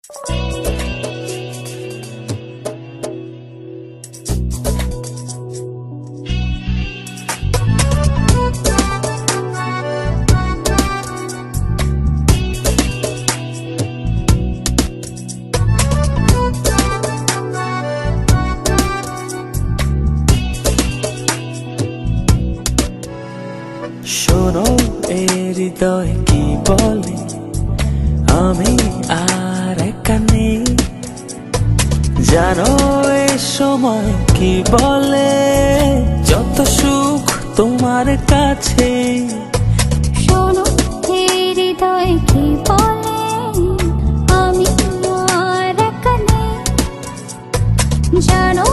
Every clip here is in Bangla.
শোনো এ হৃদয় কি বলে, আমি আর একা নেই। জানো এ সময় কি বলে, যত সুখ তোমার কাছে। শোনো এ হৃদয় কি বলে, আমি আর একা নেই। জানো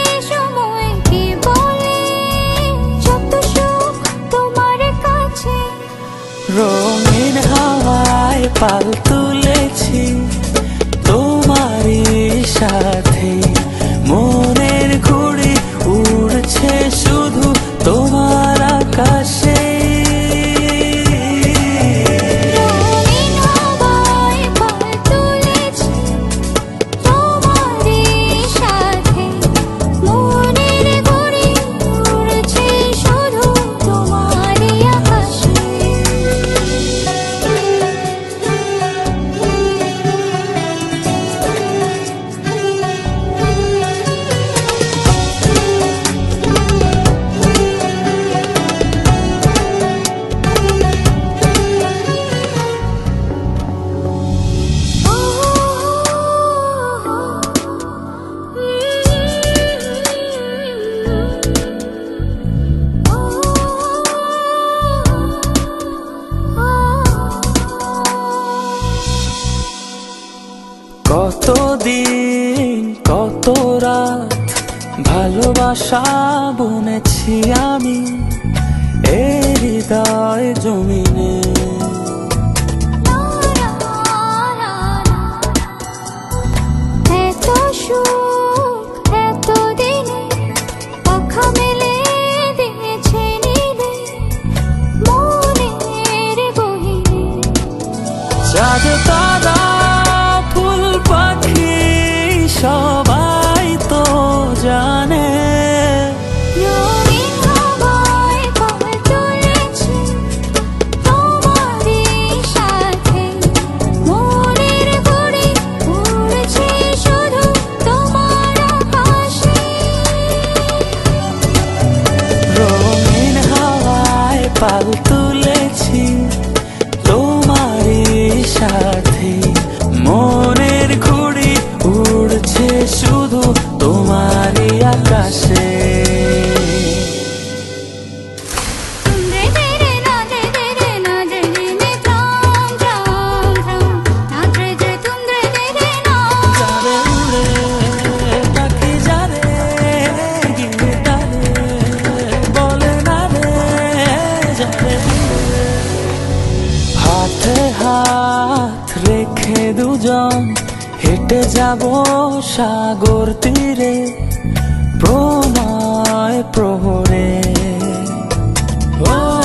রঙিন হাওয়ায় পাল তুলেছি তোমারই সাথে, মনের ঘুড়ি উড়ছে শুধু তোমার আকাশে। কতদিন কত রাত ভালোবাসা বুনেছি আমি এ হৃদয় জমিনে। এত সুখ এত দিনে পাখা মেলে দিয়েছে নীলে মনের গহীনে। চাঁদ তারা ফুল পাখি সবাই তো জানে, রঙিন হাওয়ায় পাল তুলেছি তোমারই সাথে, মনের ঘুড়ি উড়ছে শুধু তোমার আকাশে। রঙিন হাওয়ায় পাল তুলেছি তোমারই সাথে, মনের ঘুড়ি উড়ছে শুধু তোমারই আকাশে। হাতে হাত রেখে দুজন হেঁটে যাব সাগর তীরে প্রণয় প্রহরে।